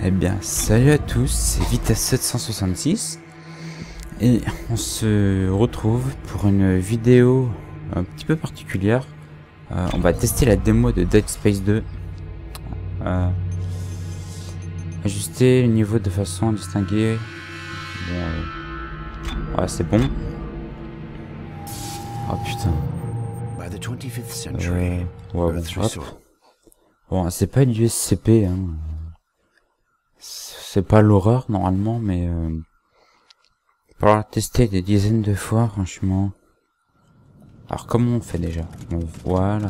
Eh bien, salut à tous, c'est Vitesse 766 et on se retrouve pour une vidéo un petit peu particulière. On va tester la démo de Dead Space 2. Ajuster le niveau de façon à distinguer. Bon, ouais, c'est bon. Oh putain. Ouais, bon, bon, c'est pas du SCP, hein. C'est pas l'horreur normalement, mais pour la tester des dizaines de fois, franchement. Alors comment on fait déjà? Voilà.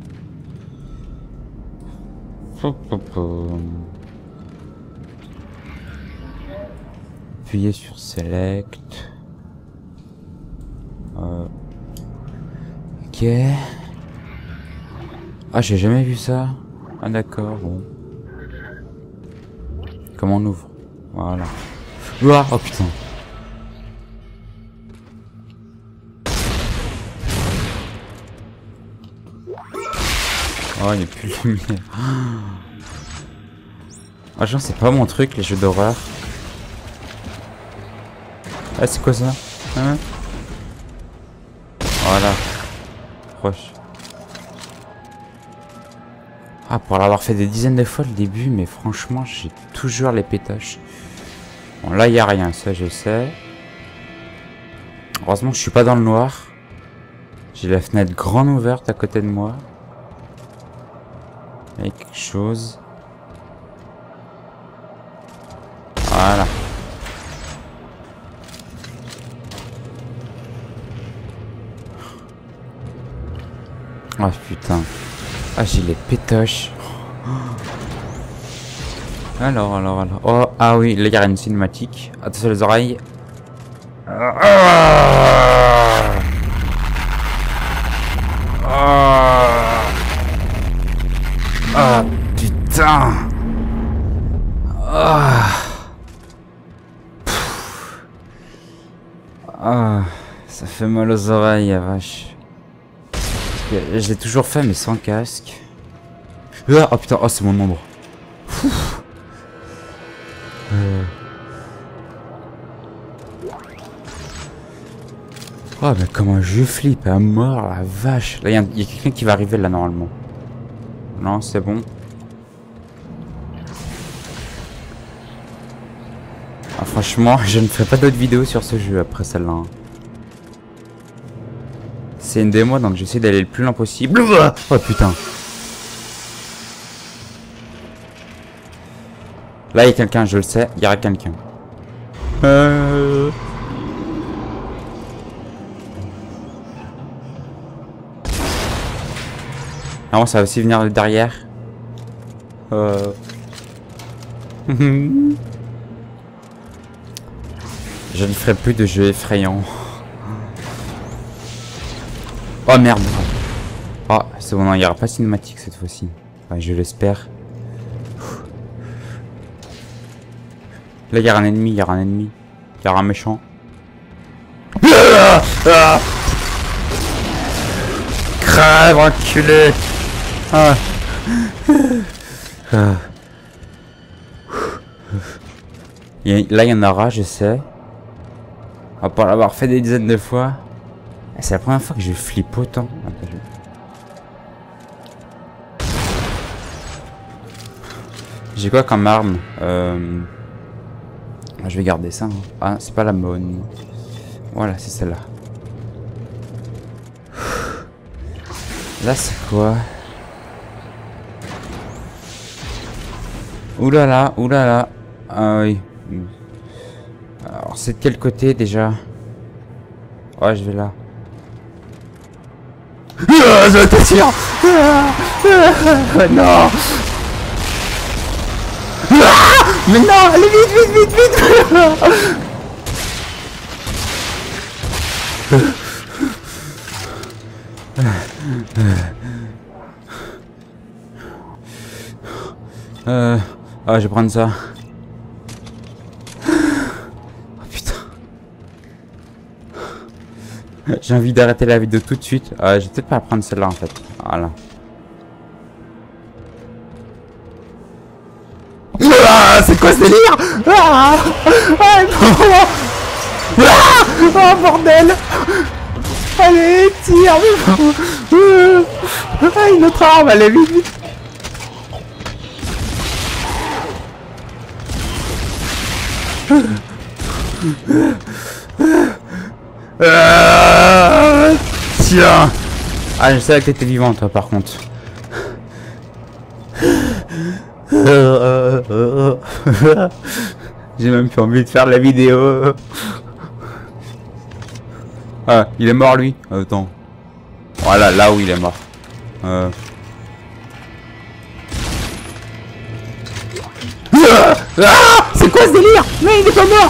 Appuyez sur Select. Ok. Ah, j'ai jamais vu ça. Ah d'accord, bon. Comment on ouvre? Voilà. Ouah, oh putain. Oh, il n'y a plus de lumière. Ah, genre, c'est pas mon truc, les jeux d'horreur. Ah, c'est quoi ça? Hein? Voilà. Proche. Ah, pour l'avoir fait des dizaines de fois le début, mais franchement, j'ai toujours les pétaches. Bon, là, il n'y a rien, ça, je sais. Heureusement que je suis pas dans le noir. J'ai la fenêtre grande ouverte à côté de moi. Il y a quelque chose. Voilà. Oh putain. Ah, j'ai les pétoches. Alors. Oh, ah oui, là il y a une cinématique. Attention les oreilles. Ah putain. Ça fait mal aux oreilles, la vache. Je l'ai toujours fait mais sans casque. Oh putain, oh c'est mon ombre. Oh mais comment je flippe à mort, la vache. Là il y a quelqu'un qui va arriver là normalement. Non, c'est bon. Ah, franchement, je ne ferai pas d'autres vidéos sur ce jeu après celle-là. Hein. C'est une démo donc j'essaie d'aller le plus loin possible. Oh putain. Là il y a quelqu'un, je le sais, il y aura quelqu'un. Ah bon, ça va aussi venir de derrière. Je ne ferai plus de jeux effrayants. Oh merde. Oh, c'est bon, non, il n'y aura pas cinématique cette fois-ci. Ouais, je l'espère. Là, il y aura un ennemi, il y aura un méchant. Crève, enculé. Là, il y en aura, je sais. Après l'avoir fait des dizaines de fois. C'est la première fois que je flippe autant. J'ai quoi comme arme? Je vais garder ça. Hein. Ah, c'est pas la bonne. Voilà, c'est celle-là. Là, c'est quoi? Oulala, oulala. Ah oui. Alors, c'est de quel côté déjà? Ouais, je vais là. Je te tire. Non. Mais non, allez vite. Ah, je vais prendre ça. Oh putain. J'ai envie d'arrêter la vidéo tout de suite. Je vais peut-être pas prendre celle-là en fait. Voilà. C'est quoi quoi ce délire? Ah, ah, non. Ah, oh bordel. Allez, tire. Ah, une autre arme, allez, vite, vite. Tiens. Ah, je savais que t'étais vivant, toi, par contre. J'ai même plus envie de faire la vidéo. Ah, il est mort, lui. Attends. Voilà, là où il est mort. Ah, c'est quoi ce délire? Mais il est pas mort.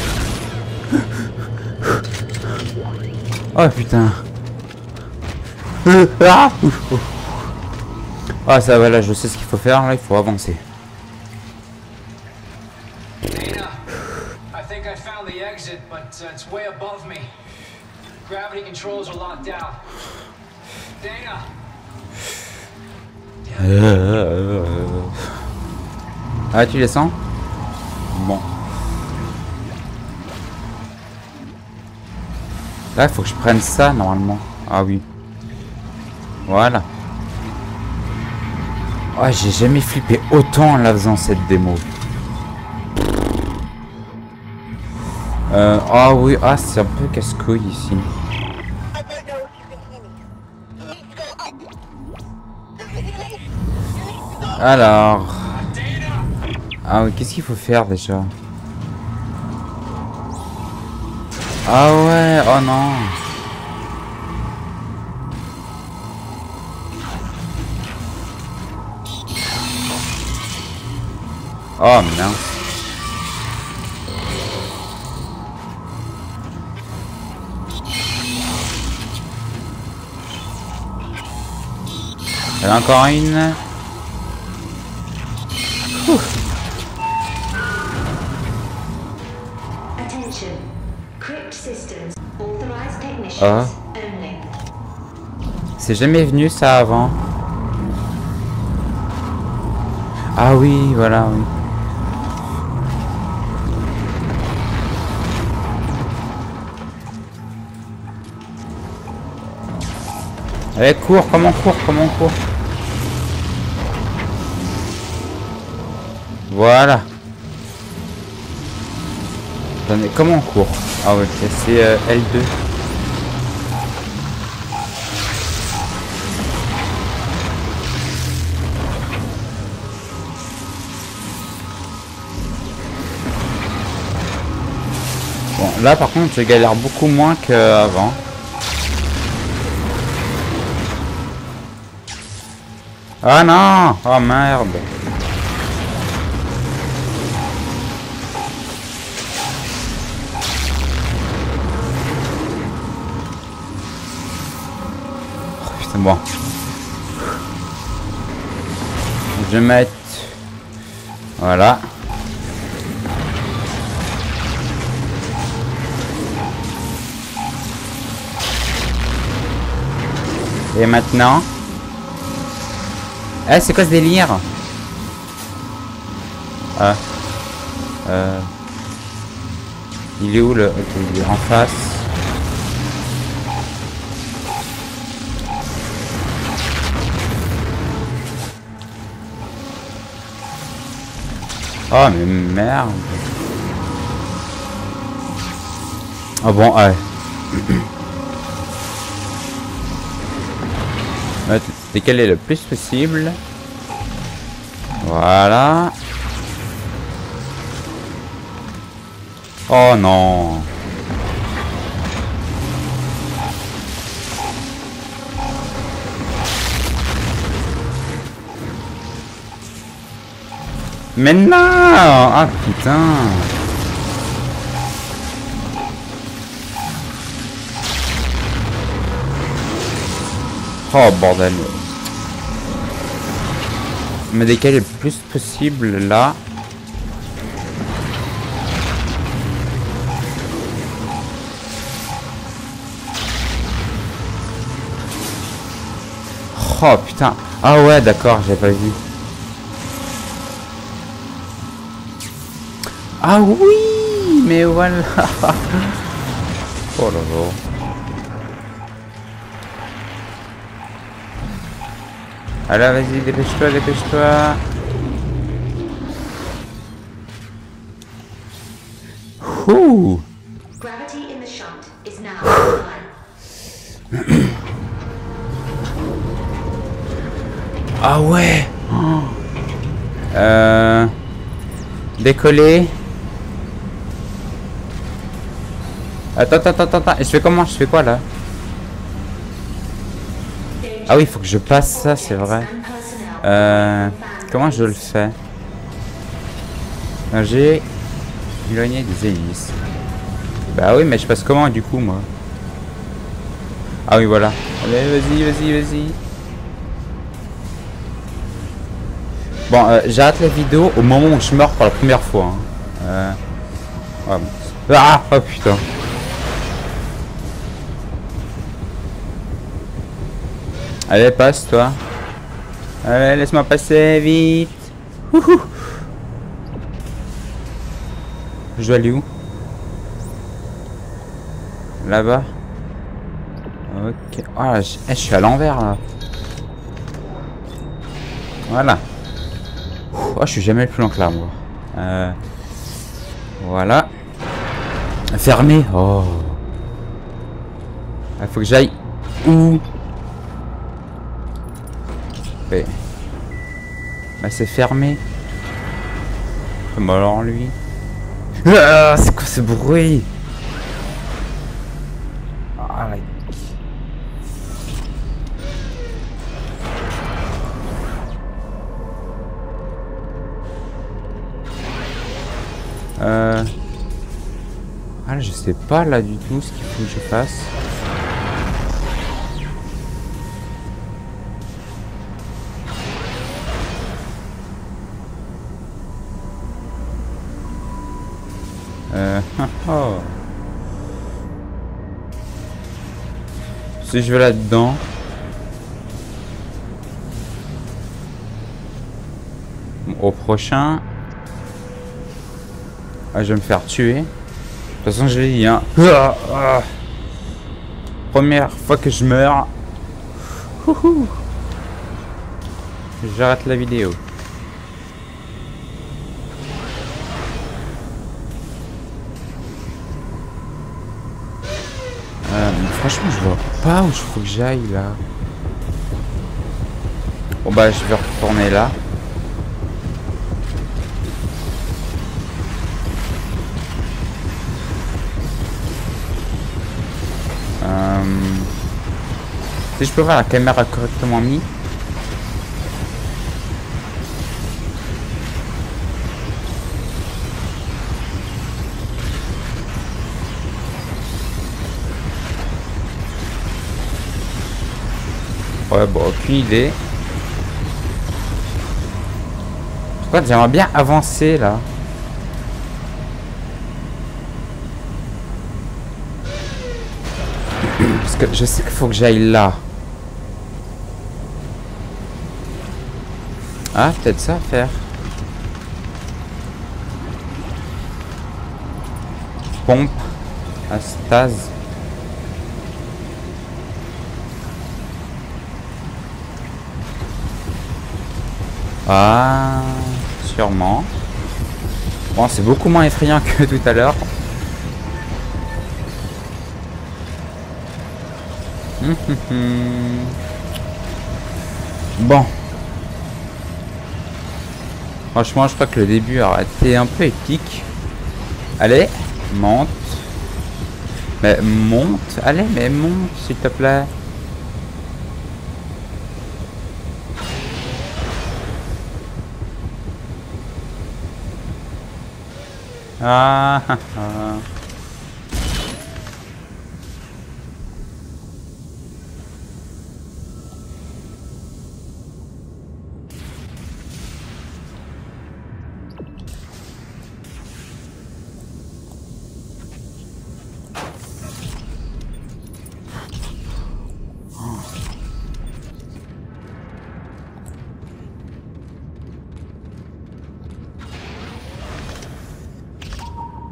Oh putain. Ah, ah ça va, là je sais ce qu'il faut faire, là il faut avancer. Dana, I think I found the exit, but it's way above me. Gravity controls are locked out. Dana. Ah, tu les sens? Bon. Là, il faut que je prenne ça, normalement. Ah oui. Voilà. Oh, j'ai jamais flippé autant en la faisant, cette démo. Ah oui, ah, c'est un peu casse-couille, ici. Alors... Ah oui, qu'est-ce qu'il faut faire déjà? Ah ouais, oh non. Oh mince. Il y en a encore une. Ouf. Ah. C'est jamais venu ça avant. Ah oui, voilà, oui. Allez, cours, comment on court, comment on court. Voilà. Attendez, comment on court? Ah ouais, c'est L2. Bon, là par contre, je galère beaucoup moins qu'avant. Ah non! Oh merde! Oh, putain, bon. Je vais mettre... Voilà. Et maintenant... Eh, c'est quoi ce délire? Ah. Il est où le... Ok, il est en face. Oh, mais merde. Ah bon, ouais. Décaler le plus possible. Voilà. Oh non. Mais non. Ah putain. Oh bordel. Me décaler le plus possible là. Oh putain. Ah ouais d'accord, j'avais pas vu. Ah oui, mais voilà. Oh là là. Alors vas-y, dépêche-toi, dépêche-toi. Ouh. Gravity in the shunt is now online. Ah ouais. Décoller. Attends. Et je fais comment? Je fais quoi là? Ah oui, il faut que je passe ça, c'est vrai. Comment je le fais? J'ai éloigné des hélices. Bah oui, mais je passe comment du coup, moi? Ah oui, voilà. Allez, vas-y. Bon, j'arrête la vidéo au moment où je meurs pour la première fois. Hein. Ouais, bon. Ah, oh putain. Allez, passe, toi. Allez, laisse-moi passer, vite. Wouhou. Je dois aller où? Là-bas. Ok. Oh, je suis à l'envers, là. Voilà. Oh, je suis jamais plus loin que là, moi. Voilà. Fermé. Oh. Il faut que j'aille où? Ouais. Bah c'est fermé. Bah alors lui. Ah, c'est quoi ce bruit? Ah, ouais. Ah là, je sais pas là du tout ce qu'il faut que je fasse. Oh. Si je vais là-dedans. Au prochain. Ah, je vais me faire tuer. De toute façon, je l'ai dit, hein. Première fois que je meurs. J'arrête la vidéo. Franchement, je vois pas où il faut que j'aille là. Bon bah, je vais retourner là. Si je peux voir la caméra correctement mise. Ouais, bon, aucune idée. Pourquoi j'aimerais bien avancer là. Parce que je sais qu'il faut que j'aille là. Ah, peut-être ça à faire. Pompe à stase. Ah, sûrement. Bon, c'est beaucoup moins effrayant que tout à l'heure. Bon. Franchement, je crois que le début a été un peu épique. Allez, monte. Mais monte. Allez, mais monte, s'il te plaît. Ah, ah, ah.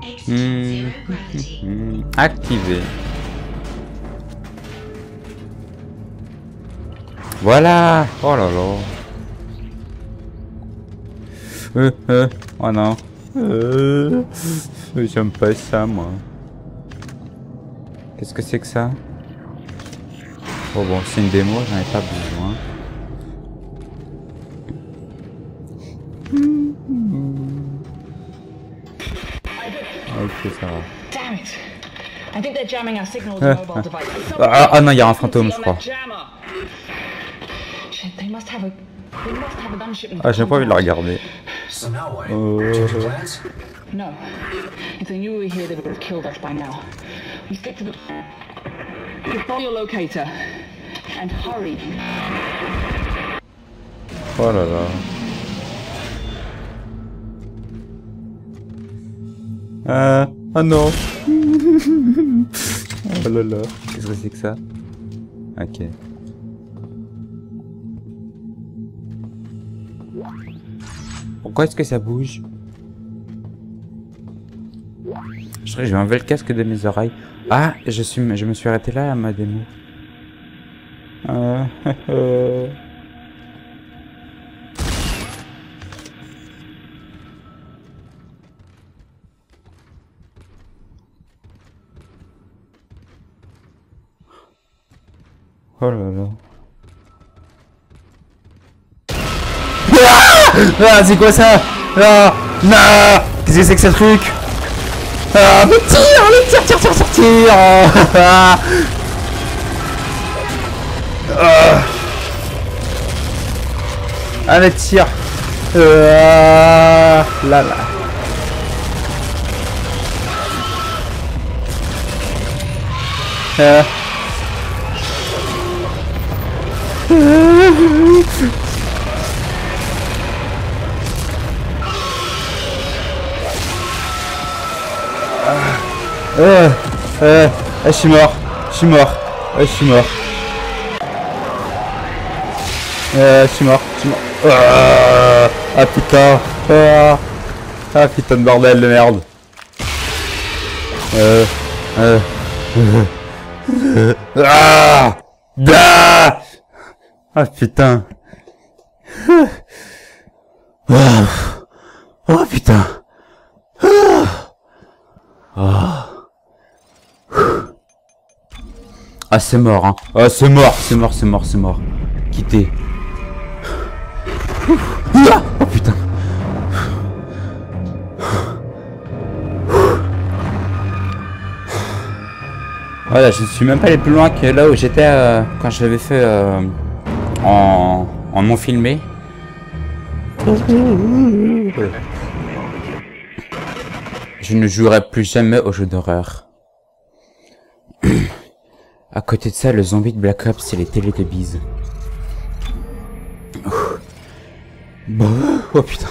Exiting zero gravity. Activé. Voilà. Oh là là. Oh non. J'aime pas ça, moi. Qu'est-ce que c'est que ça? Oh bon, c'est une démo, j'en ai pas besoin. Ok, ça va. Damn it! I think they're jamming our signal to mobile devices. Ah non, il y a un fantôme, je crois. Shit, they must have a gunship. Ah, j'ai pas envie de la regarder. So now what? Change your plans? No. If they knew we were here, they would have killed us by now. We stick to the. Follow your locator. And hurry. Oh là là. Oh non. Oh là là. Qu'est-ce que c'est que ça? Ok. Pourquoi est-ce que ça bouge? Je vais enlever le casque de mes oreilles. Ah, je me suis arrêté là à ma démo. Oh là là. Ah, c'est quoi ça? Ah, non. Qu'est-ce que c'est que ce truc? Ah, mais tire. Allez, tire. Là. Je suis mort. Je suis mort. Ah putain. Ah putain de bordel de merde. Ah putain. Oh putain. Ah c'est mort hein. Ah c'est mort. Quittez. Oh putain. Voilà, je ne suis même pas allé plus loin que là où j'étais quand je l'avais fait en non filmé. Je ne jouerai plus jamais aux jeux d'horreur. À côté de ça, le zombie de Black Ops, c'est les Teletubbies. Bon, oh putain.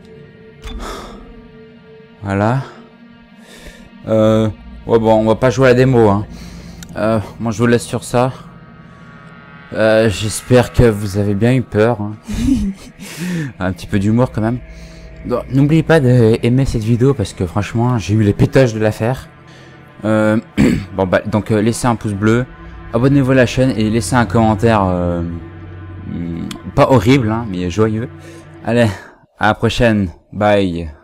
Voilà. Ouais bon, on va pas jouer à la démo hein. Moi je vous laisse sur ça. J'espère que vous avez bien eu peur hein. Un petit peu d'humour quand même. N'oubliez pas d'aimer cette vidéo parce que franchement j'ai eu les pétages de l'affaire. Bon bah donc laissez un pouce bleu, abonnez-vous à la chaîne et laissez un commentaire pas horrible hein, mais joyeux. Allez, à la prochaine, bye.